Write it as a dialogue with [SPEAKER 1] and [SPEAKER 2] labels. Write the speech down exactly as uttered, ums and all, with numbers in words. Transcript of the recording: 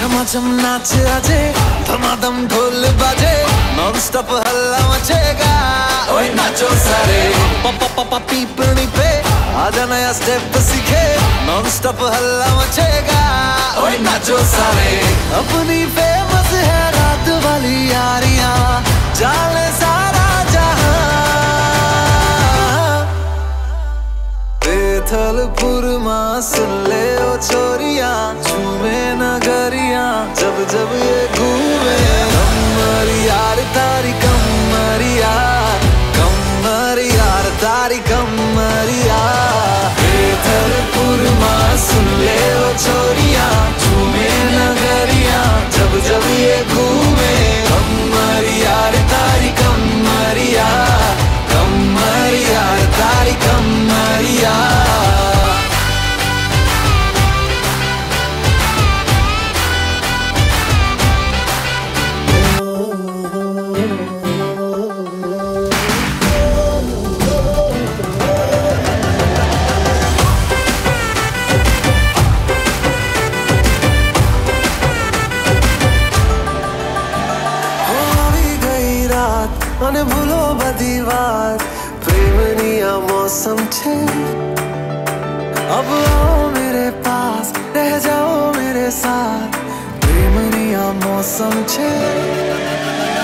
[SPEAKER 1] झमाझम नाच आजे, धमाधम ढोल बाजे, नॉन स्टॉप हल्ला मचेगा। ओए नाचो सारे पापा पापा पीपनी पे, आजा नया स्टेप सीखे, नॉन स्टॉप हल्ला मचेगा। ओए नाचो सारे अपनी फेमस है रात वाली यारियां, जाने सारा जहां। बेथलपुर मां सुन ले ओ छोरियां, झूमे नगरियां जब जब ये घूमे। कमर यार तारी कमरिया, कमर यार तारी कमरिया। बेथलपुर मां सुन ले ओ छोरियां, झूमे नगरियां जब जब ये घूमे। कमर यार तारी कमरिया, कमर यार तारी कमरिया। મને ભૂલો બધી વાત, પ્રેમની આ મૌસમ છે। अब आओ मेरे पास, रह जाओ मेरे साथ, प्रेमनी आ मौसम छे।